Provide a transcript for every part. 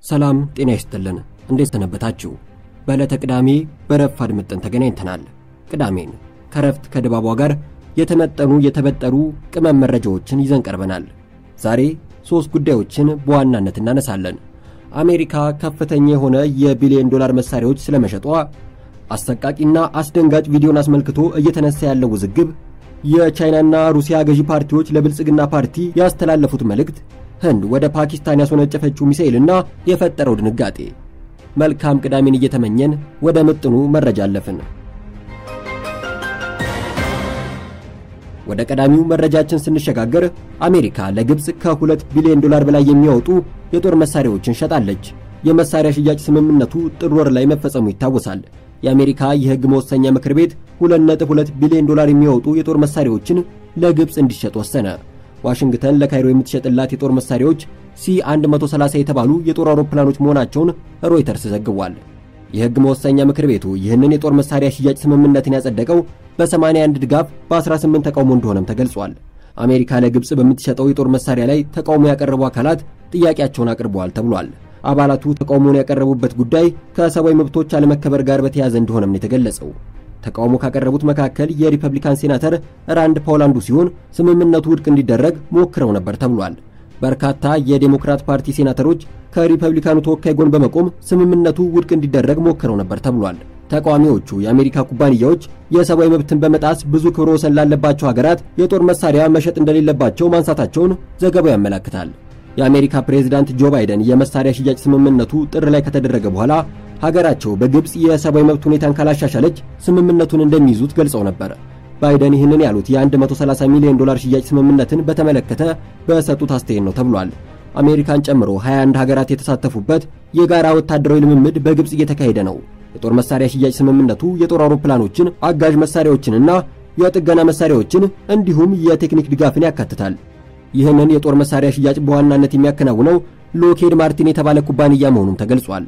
ሰላም ጤና ይስጥልን እንዴት ተነበታችሁ በዕለተ ቅዳሜ በረፋድ ምጥን ተገናኝተናል ቅዳሜን ከረፍት ከድባቧ ጋር የተበጠሩ ቅመም መረጃዎችን ይዘን ቀርበናል ዛሬ 3 ጉዳዮችን በዋናነት እናነሳለን አሜሪካ ከፍተኛ የሆነ የቢሊዮን ዶላር መሳሪያዎች ስለመሸጧ አሰቃቂና አስደንጋጭ ቪዲዮን አስመልክቶ እየተነሳ ያለው ውዝግብ የቻይናና ሩሲያ ገዢ ፓርቲዎች ለብልጽግና ፓርቲ ያስተላለፉት መልእክት ህንድ ወደ ፓኪስታን ያስወነጨፈችው ሚሳኤልና የፈጠረው ድንጋጤ መልካም ቅዳሜን እየተመኘን ወደ ምጥኑ መረጃ አለፍን ወደ ቀዳሚው መረጃችን ስንሸጋገር አሜሪካ ለግብጽ ከ2 ቢሊዮን ዶላር በላይ የሚያወጡ የጦር መሳሪያዎችን ሸጣለች የመሳሪያ ሽያጭ ስምምነቱ ጥር ወር ላይ መፈጸሙ ይታወሳል የአሜሪካ የህግ መወሰኛ ምክር ቤት 2.2 ቢሊዮን ዶላር የሚያወጡ የጦር መሳሪያዎችን ለግብጽ እንዲሸጥ ወሰነ ዋሽንግተን ለካይሮ የምትሸጥላት የጦር መሳሪያዎች C130 የተባሉ የጦር አውሮፕላኖች መሆናቸውን ሮይተርስ ዘግቧል የህግ መወሰኛ ምክር ቤቱ ይህንን የጦር መሳሪያ ሽያጭ ስምምነትን ያጸደቀው በ81 ድጋፍ በ18 ተቃውሞ እንደሆነም ተገልጿል አሜሪካ ለግብጽ በምትሸጠው የጦር መሳሪያ ላይ ተቃውሞ ያቀረቡ አካላት ጥያቄያቸውን አቅርበዋል ተብሏል አባላቱ ተቃውሞውን ያቀረቡበት ጉዳይ ከሰብአዊ መብቶች አለመከበር ጋር በተያያዘ እንደሆነም ነው የተገለጸው ተቃውሞ ካቀረቡት መካከል የሪፐብሊካን ሴናተር ራንድ ፖል አንዱ ሲሆን ስምምነቱ ውድቅ እንዲደረግ ሞክረው ነበር ተብሏል በርካታ የዴሞክራት ፓርቲ ሴናተሮች ከሪፐብሊካኑ ተወካይ ጎን በመቆም ስምምነቱ ውድቅ እንዲደረግ ሞክረው ነበር ተብሏል ተቃዋሚዎቹ የአሜሪካ ኩባንያዎች የሰብአዊ መብትን በመጣስ ብዙ ክብረ ወሰን ላለባቸው ሀገራት የጦር መሳሪያ መሸጥ እንደሌለባቸው ማንሳታቸውን ዘገባው ያመለክታል የአሜሪካ ፕሬዝዳንት ጆ ባይደን የመሳሪያ ሽያጭ ስምምነቱ ጥር ላይ ከተደረገ በኋላ ሀገራቸው በግብጽ የሰብአዊ መብት ሁኔታን ካላሻሻለች ስምምነቱን እንደሚይዙት ገልጸው ነበር ባይደን ይህንን ያሉት የ130 ሚሊዮን ዶላር ሽያጭ ስምምነትን በተመለከተ በሰጡት አስተያየት ነው ተብሏል አሜሪካን ጨምሮ 21 ሀገራት የተሳተፉበት የጋራ ወታደራዊ ልምምድ በግብጽ እየተካሄደ ነው የጦር መሳሪያ ሽያጭ ስምምነቱ የጦር አውሮፕላኖችን አጋዥ መሳሪያዎችንና የጥገና መሳሪያዎችን እንዲሁም የቴክኒክ ድጋፍን ያካትታል ይህንን የጦር መሳሪያ ሽያጭ በዋናነት የሚያከናውነው ሎኬድ ማርቲን የተባለ ኩባንያ መሆኑን ተገልጿል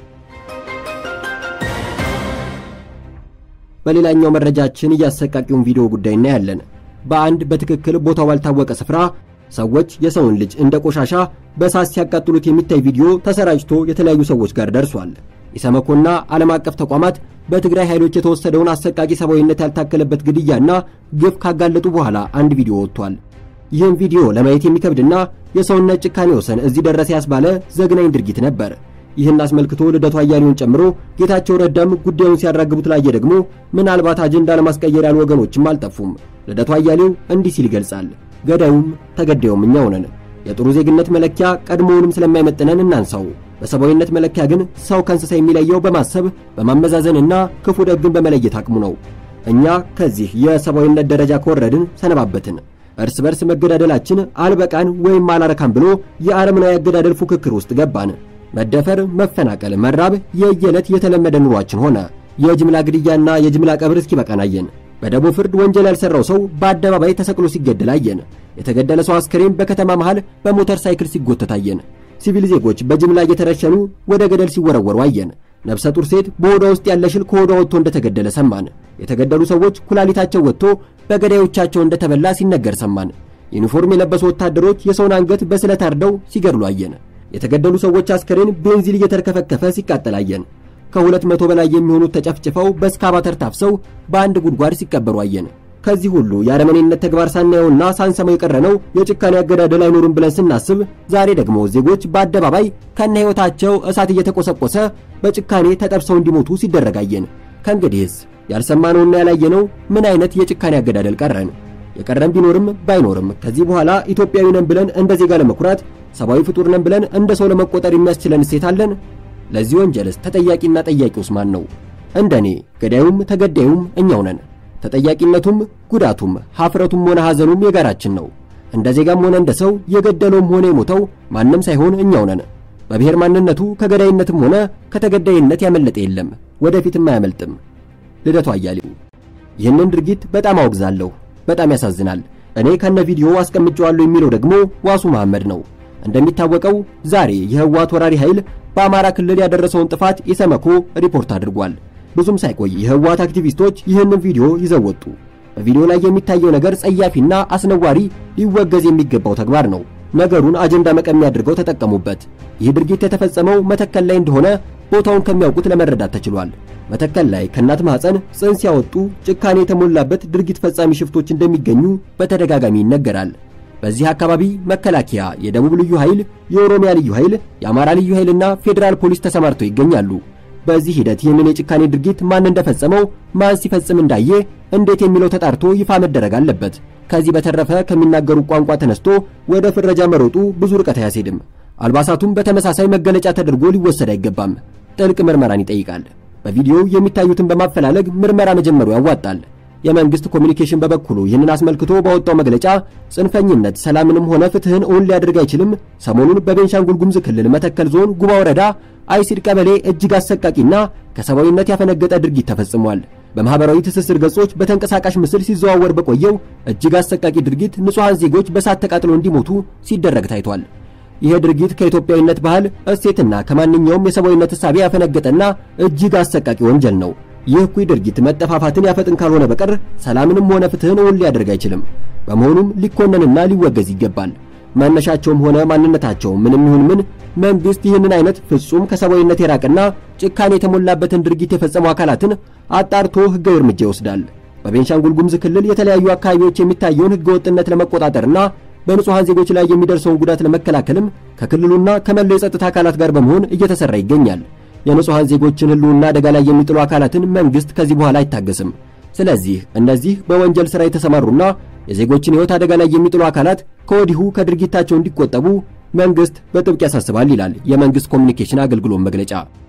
በሌላኛው መረጃችን ያሰቃቂውን ቪዲዮ ጉዳይ እናያለን በአንድ በትክክል ቦታው ባልታወቀ ስፍራ ሰዎች የሰውን ልጅ እንደ ቆሻሻ በሳት ሲያቃጥሉት የሚታይ ቪዲዮ ተሰራጭቶ የተለያዩ ሰዎች ጋር ደርሷል ኢሰመኮና ዓለም አቀፍ ተቋማት በትግራይ ኃይሎች የተወሰደውን አሰቃቂ ሰብአዊነት ያልታከለበት ግድያና ግፍ ካጋለጡ በኋላ አንድ ቪዲዮ ወጥቷል ይህን ቪዲዮ ለማየት የሚከብድና የሰውነት ጭካኔ ወሰን እዚህ ደረሰ ያስባለ ዘግናኝ ድርጊት ነበር ይህን አስመልክቶ ልደቱ አያሌውን ጨምሮ ጌታቸው ረዳም ጉዳዩን ሲያራግቡት ላይ ደግሞ ምናልባት አጀንዳ ለማስቀየር ያሉ ወገኖችም አልጠፉም ልደቱ አያሌው እንዲህ ሲል ይገልጻል ገዳዩም ተገዳዩም እኛው ነን የጥሩ ዜግነት መለኪያ ቀድሞውንም ስለማይመጥነን እናንሳው በሰብአዊነት መለኪያ ግን ሰው ከእንስሳ የሚለየው በማሰብ በማመዛዘንና ክፉ ደግን በመለየት አቅሙ ነው እኛ ከዚህ የሰብአዊነት ደረጃ ከወረድን ሰነባበትን እርስ በርስ መገዳደላችን አልበቃን ወይም አላረካም ብሎ የዓለምናዊ አገዳደል ፉክክር ውስጥ ገባን መደፈር መፈናቀል መራብ የየለት የተለመደ ኑሯችን ሆነ የጅምላ ግድያና የጅምላ ቀብር እስኪበቃናየን በደቡብ ፍርድ ወንጀል ያልሰራው ሰው በአደባባይ ተሰቅሎ ሲገደል አየን የተገደለ ሰው አስከሬን በከተማ መሃል በሞተር ሳይክል ሲጎተት አየን ሲቪል ዜጎች በጅምላ እየተረሸኑ ወደ ገደል ሲወረወሩ አየን ነፍሰ ጡር ሴት በሆዷ ውስጥ ያለ ሽል ከሆዷ ወጥቶ እንደተገደለ ሰማን የተገደሉ ሰዎች ኩላሊታቸው ወጥቶ በገዳዮቻቸው እንደተበላ ሲነገር ሰማን ዩኒፎርም የለበሱ ወታደሮች የሰውን አንገት በስለት አርደው ሲገድሉ አየን የተገደሉ ሰዎች አስከሬን ቤንዚን እየተርከፈከፈ ሲቃጠል አየን ከ200 በላይ የሚሆኑት ተጨፍጭፈው በስካባተር ታፍሰው በአንድ ጉድጓድ ሲቀበሩ አየን ከዚህ ሁሉ የአረመኔነት ተግባር ሳናየውና ሳንሰማው የቀረነው የጭካኔ አገዳደል አይኖርም ብለን ስናስብ ዛሬ ደግሞ ዜጎች በአደባባይ ከነ ህይወታቸው እሳት እየተቆሰቆሰ በጭካኔ ተጠብሰው እንዲሞቱ ሲደረጋየን ከእንግዲህስ ያልሰማነውና ያላየነው ምን አይነት የጭካኔ አገዳደል ቀረን የቀረን ቢኖርም ባይኖርም ከዚህ በኋላ ኢትዮጵያዊ ነን ብለን እንደ ዜጋ ለመኩራት ሰብአዊ ፍጡር ነን ብለን እንደ ሰው ለመቆጠር የሚያስችለን እሴት አለን ለዚህ ወንጀልስ ተጠያቂና ጠያቂውስ ማን ነው እንደኔ ገዳዩም ተገዳዩም እኛው ነን ተጠያቂነቱም ጉዳቱም ሀፍረቱም ሆነ ሐዘኑም የጋራችን ነው እንደ ዜጋም ሆነ እንደ ሰው የገደለውም ሆነ የሞተው ማንንም ሳይሆን እኛው ነን በብሔር ማንነቱ ከገዳይነትም ሆነ ከተገዳይነት ያመለጠ የለም ወደፊትም አያመልጥም ልደቱ አያሌው ይህንን ድርጊት በጣም አወግዛለሁ በጣም ያሳዝናል እኔ ከነ ቪዲዮ አስቀምጬዋለሁ የሚለው ደግሞ ዋሱ መሐመድ ነው እንደሚታወቀው ዛሬ የህወሓት ወራሪ ኃይል በአማራ ክልል ያደረሰውን ጥፋት ኢሰመኮ ሪፖርት አድርጓል ብዙም ሳይቆይ የህወሓት አክቲቪስቶች ይህንን ቪዲዮ ይዘው ወጡ በቪዲዮ ላይ የሚታየው ነገር ጸያፊና አስነዋሪ ሊወገዝ የሚገባው ተግባር ነው ነገሩን አጀንዳ መቀሚያ አድርገው ተጠቀሙበት። ይህ ድርጊት የተፈጸመው መተከል ላይ እንደሆነ ቦታውን ከሚያውቁት ለመረዳት ተችሏል። መተከል ላይ ከእናት ማህፀን ጽንስ ያወጡ ጭካኔ የተሞላበት ድርጊት ፈጻሚ ሽፍቶች እንደሚገኙ በተደጋጋሚ ይነገራል። በዚህ አካባቢ መከላከያ፣ የደቡብ ልዩ ኃይል፣ የኦሮሚያ ልዩ ኃይል፣ የአማራ ልዩ ኃይልና ፌዴራል ፖሊስ ተሰማርተው ይገኛሉ። በዚህ ሂደት ይህንን የጭካኔ ድርጊት ማን እንደፈጸመው፣ ማን ሲፈጽም እንዳየ፣ እንዴት የሚለው ተጣርቶ ይፋ መደረግ አለበት። ከዚህ በተረፈ ከሚናገሩ ቋንቋ ተነስቶ ወደ ፍረጃ መሮጡ ብዙ ርቀት አያስሄድም። አልባሳቱም በተመሳሳይ መገለጫ ተደርጎ ሊወሰድ አይገባም። ጥልቅ ምርመራን ይጠይቃል። በቪዲዮው የሚታዩትን በማፈላለግ ምርመራ መጀመሩ ያዋጣል። የመንግስት ኮሚኒኬሽን በበኩሉ ይህንን አስመልክቶ ባወጣው መግለጫ ጽንፈኝነት ሰላምንም ሆነ ፍትህን እውን ሊያደርግ አይችልም፣ ሰሞኑን በቤንሻንጉል ጉሙዝ ክልል መተከል ዞን ጉባ ወረዳ አይሲድ ቀበሌ እጅግ አሰቃቂና ከሰብአዊነት ያፈነገጠ ድርጊት ተፈጽሟል። በማህበራዊ ትስስር ገጾች በተንቀሳቃሽ ምስል ሲዘዋወር በቆየው እጅግ አሰቃቂ ድርጊት ንጹሃን ዜጎች በሳት ተቃጥለው እንዲሞቱ ሲደረግ ታይቷል። ይህ ድርጊት ከኢትዮጵያዊነት ባህል እሴትና ከማንኛውም የሰብአዊነት እሳቤ ያፈነገጠና እጅግ አሰቃቂ ወንጀል ነው። ይህ እኩይ ድርጊት መጠፋፋትን ያፈጥን ካልሆነ በቀር ሰላምንም ሆነ ፍትህን እውን ሊያደርግ አይችልም። በመሆኑም ሊኮነንና ሊወገዝ ይገባል። መነሻቸውም ሆነ ማንነታቸው ምንም ይሁን ምን መንግስት ይህንን አይነት ፍጹም ከሰብአዊነት የራቀና ጭካኔ የተሞላበትን ድርጊት የፈጸሙ አካላትን አጣርቶ ህጋዊ እርምጃ ይወስዳል። በቤንሻንጉል ጉሙዝ ክልል የተለያዩ አካባቢዎች የሚታየውን ህገወጥነት ለመቆጣጠርና በንጹሃን ዜጎች ላይ የሚደርሰውን ጉዳት ለመከላከልም ከክልሉና ከመላው የጸጥታ አካላት ጋር በመሆን እየተሰራ ይገኛል። የንጹሃን ዜጎችን ህልውና አደጋ ላይ የሚጥሉ አካላትን መንግስት ከዚህ በኋላ አይታገስም። ስለዚህ እነዚህ በወንጀል ሥራ የተሰማሩና የዜጎችን ህይወት አደጋ ላይ የሚጥሉ አካላት ከወዲሁ ከድርጊታቸው እንዲቆጠቡ መንግስት በጥብቅ ያሳስባል ይላል የመንግስት ኮሚኒኬሽን አገልግሎት መግለጫ።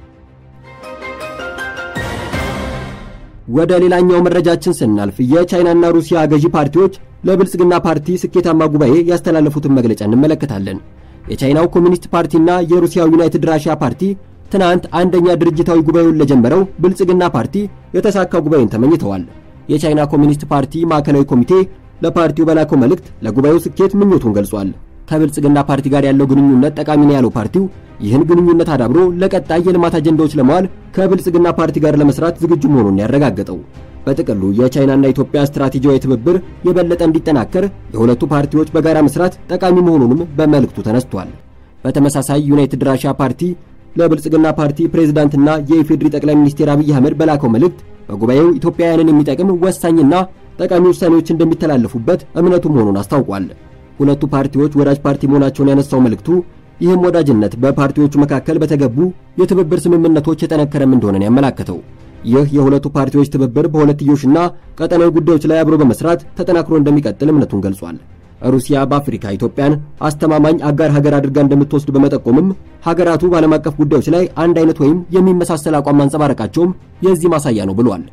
ወደ ሌላኛው መረጃችን ስናልፍ የቻይናና ሩሲያ ገዢ ፓርቲዎች ለብልጽግና ፓርቲ ስኬታማ ጉባኤ ያስተላለፉትን መግለጫ እንመለከታለን። የቻይናው ኮሚኒስት ፓርቲና የሩሲያው ዩናይትድ ራሺያ ፓርቲ ትናንት አንደኛ ድርጅታዊ ጉባኤውን ለጀመረው ብልጽግና ፓርቲ የተሳካ ጉባኤን ተመኝተዋል። የቻይና ኮሚኒስት ፓርቲ ማዕከላዊ ኮሚቴ ለፓርቲው በላከው መልእክት ለጉባኤው ስኬት ምኞቱን ገልጿል። ከብልጽግና ፓርቲ ጋር ያለው ግንኙነት ጠቃሚ ነው ያለው ፓርቲው ይህን ግንኙነት አዳብሮ ለቀጣይ የልማት አጀንዳዎች ለማዋል ከብልጽግና ፓርቲ ጋር ለመስራት ዝግጁ መሆኑን ያረጋገጠው። በጥቅሉ የቻይናና ኢትዮጵያ ስትራቴጂያዊ ትብብር የበለጠ እንዲጠናከር የሁለቱ ፓርቲዎች በጋራ መስራት ጠቃሚ መሆኑንም በመልእክቱ ተነስቷል። በተመሳሳይ ዩናይትድ ራሺያ ፓርቲ ለብልጽግና ፓርቲ ፕሬዝዳንትና የኢፌዴሪ ጠቅላይ ሚኒስትር አብይ አህመድ በላከው መልእክት በጉባኤው ኢትዮጵያውያንን የሚጠቅም ወሳኝና ጠቃሚ ውሳኔዎች እንደሚተላለፉበት እምነቱ መሆኑን አስታውቋል። ሁለቱ ፓርቲዎች ወዳጅ ፓርቲ መሆናቸውን ያነሳው መልእክቱ ይህም ወዳጅነት በፓርቲዎቹ መካከል በተገቡ የትብብር ስምምነቶች የጠነከረም እንደሆነ ያመለከተው። ይህ የሁለቱ ፓርቲዎች ትብብር በሁለትዮሽና ቀጠናዊ ጉዳዮች ላይ አብሮ በመስራት ተጠናክሮ እንደሚቀጥል እምነቱን ገልጿል። ሩሲያ በአፍሪካ ኢትዮጵያን አስተማማኝ አጋር ሀገር አድርጋ እንደምትወስድ በመጠቆምም ሀገራቱ በዓለም አቀፍ ጉዳዮች ላይ አንድ አይነት ወይም የሚመሳሰል አቋም ማንጸባረቃቸውም የዚህ ማሳያ ነው ብሏል።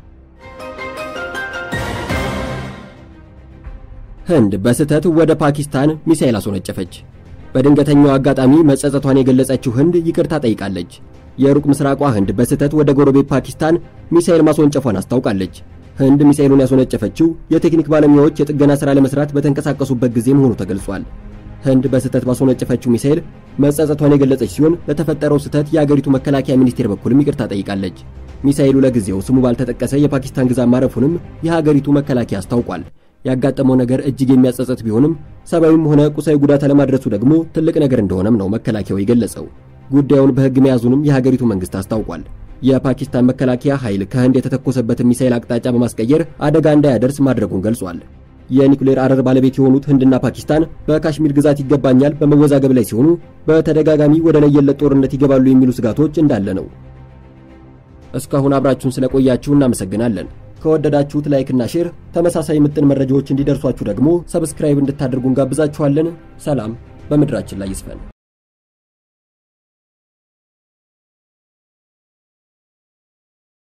ህንድ በስህተት ወደ ፓኪስታን ሚሳኤል አስወነጨፈች። በድንገተኛው አጋጣሚ መጸጸቷን የገለጸችው ህንድ ይቅርታ ጠይቃለች። የሩቅ ምስራቋ ህንድ በስህተት ወደ ጎረቤት ፓኪስታን ሚሳኤል ማስወንጨፏን አስታውቃለች። ህንድ ሚሳኤሉን ያስወነጨፈችው የቴክኒክ ባለሙያዎች የጥገና ሥራ ለመስራት በተንቀሳቀሱበት ጊዜ መሆኑ ተገልጿል። ህንድ በስህተት ማስወነጨፈችው ሚሳኤል መጸጸቷን የገለጸች ሲሆን ለተፈጠረው ስህተት የአገሪቱ መከላከያ ሚኒስቴር በኩልም ይቅርታ ጠይቃለች። ሚሳኤሉ ለጊዜው ስሙ ባልተጠቀሰ የፓኪስታን ግዛት ማረፉንም የሀገሪቱ መከላከያ አስታውቋል። ያጋጠመው ነገር እጅግ የሚያጸጽት ቢሆንም ሰብአዊም ሆነ ቁሳዊ ጉዳት አለማድረሱ ደግሞ ትልቅ ነገር እንደሆነም ነው መከላከያው የገለጸው። ጉዳዩን በህግ መያዙንም የሀገሪቱ መንግስት አስታውቋል። የፓኪስታን መከላከያ ኃይል ከህንድ የተተኮሰበትን ሚሳኤል አቅጣጫ በማስቀየር አደጋ እንዳያደርስ ማድረጉን ገልጿል። የኒውክሌር አረር ባለቤት የሆኑት ህንድና ፓኪስታን በካሽሚር ግዛት ይገባኛል በመወዛገብ ላይ ሲሆኑ በተደጋጋሚ ወደ ለየለት ጦርነት ይገባሉ የሚሉ ስጋቶች እንዳለ ነው። እስካሁን አብራችሁን ስለቆያችሁ እናመሰግናለን። ከወደዳችሁት ላይክ እና ሼር፣ ተመሳሳይ ምጥን መረጃዎች እንዲደርሷችሁ ደግሞ ሰብስክራይብ እንድታደርጉን ጋብዛችኋለን። ሰላም በምድራችን ላይ ይስፈን።